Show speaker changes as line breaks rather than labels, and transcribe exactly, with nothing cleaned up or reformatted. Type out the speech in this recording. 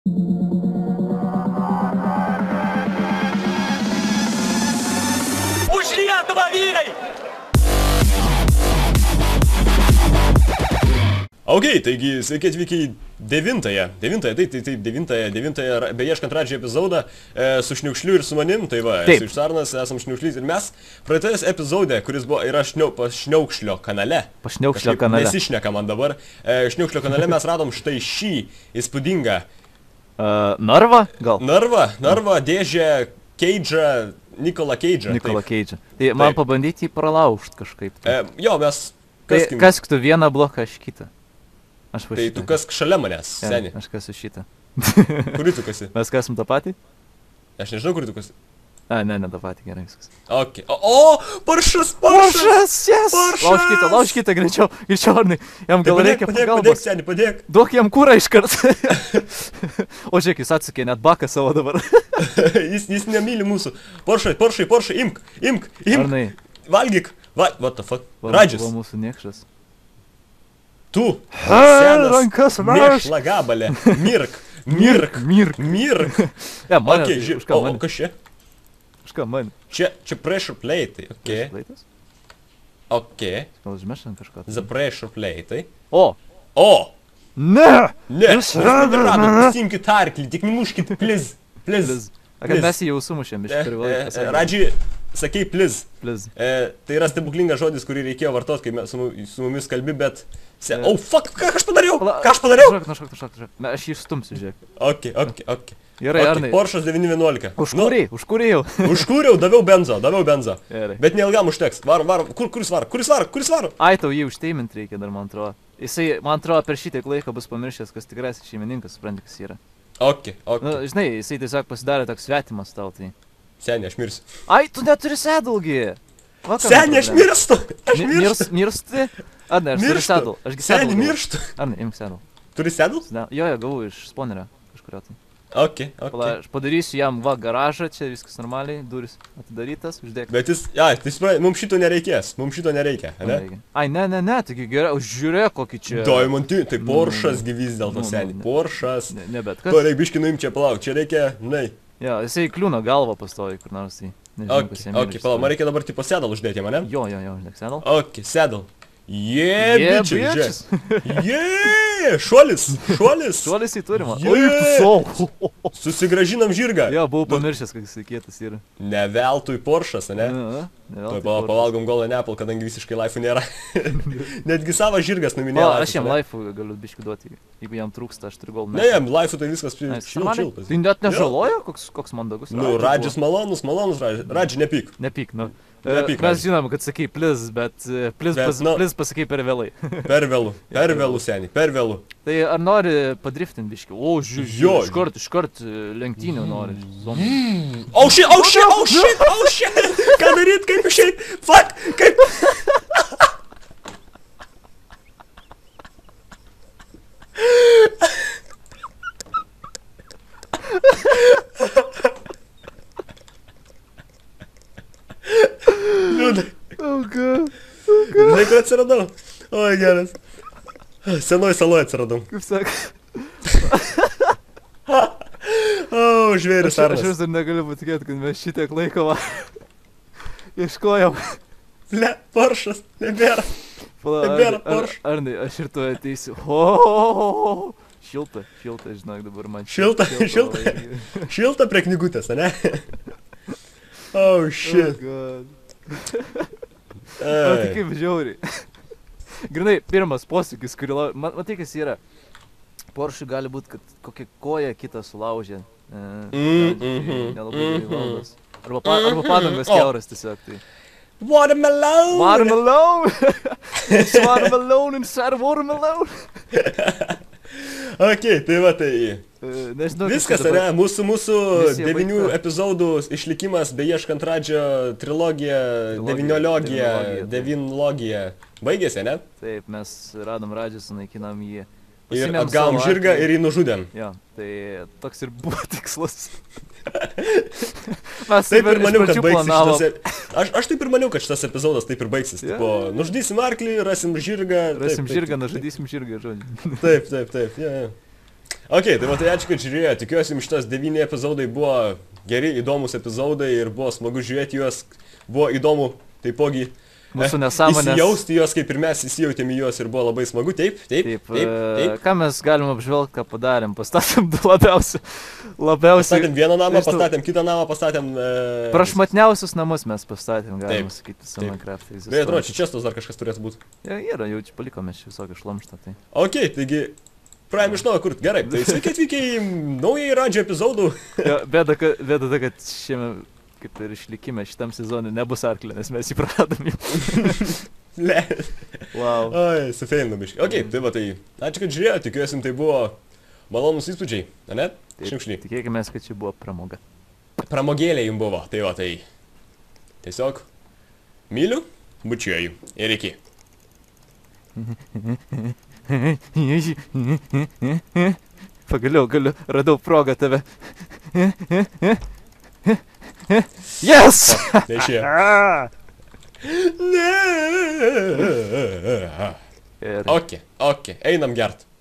Už Lietuvą, vyrai!
Ok, taigi sveiki atvykę į devintąją, devintąją, taip, taip, taip, devintąją, devintąją, beieškant radžią epizodą e, su Šniukšliu ir su manim, tai va,
Taip.
esu Išsarnas, esam Šniukšlys ir mes praeitais epizode, kuris buvo yra šniau, Šniukšlio kanale.
Pašniaukšlio
Kažkaip
kanale.
Nesišneka man dabar. E, Šniukšlio kanale mes radom štai šį įspūdingą
Uh, narva, gal?
narvą, narvą, dėžę, Keidžą, Nikolą Keidžą.
Nikola
taip.
Keidžą. Tai man
Taip.
pabandyti jį pralaužt kažkaip. Tai.
E, jo, mes
Tai
kaskim.
kask tu vieną bloką, aš kitą. Aš va
Tai
šitą.
tu kask šalia manęs,
Jo,
seni.
Aš kasu šitą.
Kuri tu kasi?
Mes kasim tą patį?
Aš nežinau, kuri tu kasi.
A, ne, ne tą patį, gerai viskas.
Ok. O, o paršas, paršas!
yes!
Paršas!
Lauž kitą, lauž kitą, greičiau, greičiau, Arnai. Jam
Tai
gal
padėk,
reikia
padėk, padėk,
pagalbos.
seni, padėk.
Duok jam kūrą iškart. O žiūrėk, jis atsakė net baką savo dabar.
jis, jis nemyli mūsų. Poršai, poršai, poršai, imk, imk, imk.
Arnai,
Valgyk. Va, what the fuck.
va-
Radžis.
va mūsų niekšas.
Tu.
Ai, rankas vežk.
Mėšla gabalė. Mirk. Mirk.
Mirk.
Mirk.
Ja, man.
Ok, žiūrėk.
Už ką
O, o
man?
kas čia?
Už ką man?
Čia, čia pressure plate. Ok.
Šlaitas?
Ok.
Gal užmešam kažką?
The pressure plate.
O!
O.
Ne!
Ne.
Jūs
Jūs
radot
neradot.
mane?
Pasimkit arklį. Tik nemuškit, please. Please.
Pliz. A,
Pliz.
kad mes jį jau sumušėm iš
E,
privalai
e, e,
pasakyti.
Radži, sakei please.
Pliz.
E, tai yra stebuklingas žodis, kurį reikėjo vartoti, kai mes su, mu- su mumis kalbi, bet... Se...
E.
Oh, fuck, ką aš padariau? Ką aš padariau?
Šok, nu šok, nu šok, nu šok. Me- Aš jį stumsiu, žiūrėk.
Ok, ok, ok.
Gerai,
okay,
Arnai.
Porsche'as devyni vienuolika.
Užkūrėjai, užkūrėjau.
Nu, užkūriau, daviau benzą, daviau benzą.
Gerai.
Bet neilgam užteks. Var, var, kur, kuris var, kuris var, kuris var?
Ai, tau jį užteimint reikia dar, man atrodo. Jisai, man atrodo, per šitiek laiko bus pamiršęs, kas tikrasis šeimininkas, supranti, kas yra.
Ok, ok.
Nu, žinai, jisai tiesiog pasidarė toks svetimas tau, tai.
Seniai, aš mirsiu.
Ai, tu neturi sedulgi. Va, kam
Seniai, aš
problema.
mirstu. Aš
Mi-
mirstu.
mirs- Mirsti? Ar ne, aš turiu
Mirštu.
sedul. Ašgi sedul.
Seniai,
gavau.
mirštu.
Ar ne, imk sedul.
Turi sedus?
Ne, Jo, jo, gavau iš sponerio kažkurio tai.
Ok,
Pala,
ok.
aš padarysiu jam, va, garažą, čia viskas normaliai, duris atidarytas, uždėk.
Bet jis, ai, tai supranti, mums šito nereikės, mums šito nereikia, ne?
Reikia. Ai, ne, ne, ne, taigi gerai, žiūrėk kokį čia.
Diamantį, tai
Nu,
Porsche'as
nu,
gi vis dėlto
nu, nu,
seniai.
ne.
Porsche'as.
Ne, ne, bet
To
kas.
reikia biškį nuimti čia, palauk, čia reikia, nai.
Jo, jisai kliūna galvą pastovi kur nors, tai nežinau,
Ok,
kas jam
ok, palauk, man reikia dabar tipo sedal uždėti, mane?
Jo, jo, jo, uždėk sedal.
Ok, sedal. Yeah,
Yeah,
bitches,
bitches.
žiūrėk. Yeah, šuolis, šuolis.
Šuolis į turimą.
Yeah.
Oi, tu sau.
Susigražinam žirgą.
Jo, buvau pamiršęs, kad jisai kietas yra.
Ne veltui Porsche'as, ne?
Na, ne,
Tuoj
veltui
pa-
Porsche.
pavalgom golą Nepal, kadangi visiškai laifų nėra. Netgi savo žirgas
O,
numinėjo.
aš jam laifų galiu biškį duoti, jeigu jam trūksta, aš turiu gol.
Ne, jam laifų tai viskas
Ai,
šil,
normaliai?
šiltas.
Tai net
Jo.
nežaloja, koks, koks mandagus.
Nu, Radžis malonus, malonus, Radži, Radži, nepyk.
Nepyk, nu.
Nepyk,
E, Mes
Radži.
žinom, kad sakai pliz, bet e, pliz,
Bet,
pas,
nu-
pliz pasakai per vėlai.
Per vėlų, per vėlų seniai, per vėlų.
Tai ar nori padriftinti biškį? O, žiū, žiū,
Jo.
iškart, iškart e, lenktynių nori. Zombie.
Oh shit, oh shit, oh shit, oh shit. Ką daryt, kaip išeit? Fuck, kaip... Liūdai.
Oh, god.
Žinai, kur atsiradau? Oi, geras. Senoj saloje atsiradau.
Kaip sakai.
O, žvėris
Aš, aš
arnas.
vis dar negaliu patikėti, kad mes šitiek laiko va. Ieškojom.
Ble, Porsche'as, nebėra.
Pala,
Nebėra
Arnai, ar,
Porsche.
Arnai, aš ir tu ateisiu. O, šilta, šilta, žinok, dabar man.
Šilta, šilta.
labai.
Šilta prie knygutės, ane? Oh,
Oh,
shit.
god. O, tai
Ai.
kaip žiauriai. Grinai, pirmas posūkis, kurį lau... Man, matai, kas yra. Porsche gali būti, kad kokią koją kitą sulaužė. E,
Mm,
pavyzdžiui,
mhm,
nelabai gerai
mhm.
valdos. Arba, pa, arba padangos
O.
kiauras tiesiog. Tai.
Watermelon!
Watermelon! It's watermelon inside watermelon!
Ok, tai va tai.
E, Nežinau, kaip
Viskas,
čia dabar-
ane? Mūsų, mūsų
Misija
devinių
baigta.
epizodų išlikimas beieškant Radžio trilogija, devyniologija,
devynologija, taip.
devinlogija. Baigėsi, ne?
Taip, mes radom Radžią, sunaikinam jį.
Ir
Pasiėmėm
atgavom
savo
žirgą
arklį.
ir jį nužudėm.
Jo, tai toks ir buvo tikslas. Mes
Taip ir
iš
maniau, kad
pradžių
baigsis
planavom.
šitas... e- Aš, aš taip ir maniau, kad šitas epizodas taip ir baigsis.
Jo,
Tipo,
jo, jo.
nužudysim arklį, rasim žirgą. taip,
Rasim
taip,
žirgą,
taip,
nužudysim žirgą, žodžiu.
Taip, taip, taip, jo, jo. Ok, tai va tai ačiū, kad žiūrėjo. Tikiuosi, jums šitas devyni epizodai buvo geri, įdomus epizodai ir buvo smagu žiūrėti juos. Buvo įdomu, taipogi.
Mūsų nesąmonės.
Įsijausti juos, kaip ir mes įsijautėm į juos ir buvo labai smagu. Taip, taip,
Taip,
taip. taip.
e, ką mes galim apžvelgti, ką padarėm. Pastatėm du labiausiai. Labiausiai.
Pastatėm vieną namą,
nežinau,
pastatėm kitą namą, pastatėm... E...
Prašmatniausius namus mes pastatėm, galima
Taip,
sakyti, su
taip.
Minecraft.
Beje, atrodo, čia čestos dar kažkas turėtų būti.
Ja, yra, jau čia palikome šį visokį šlamštą. Tai.
Ok, taigi, pradėjom iš naujo kurt. Gerai, tai sveiki atvykę į naują Radžio epizodų.
Jo, bėda, kad, bėda ta, kad šiame, kaip ir išlikime šitam sezonui, nebus arklė, nes mes jį praradom jau.
Le.
Wow.
Oi, sufeilinam biškai. Ok, tai va tai, ačiū, kad žiūrėjo, tikiuosi, tai buvo malonus įspūdžiai, ne? Šimšly.
Tikėkime, kad čia buvo pramoga.
Pramogėlė jums buvo, tai va tai. Tiesiog myliu, bučiuoju ir iki.
Pagaliau, galiu, radau progą tave. Yes!
Neišėjo.
Ir
Ok, ok, einam gert.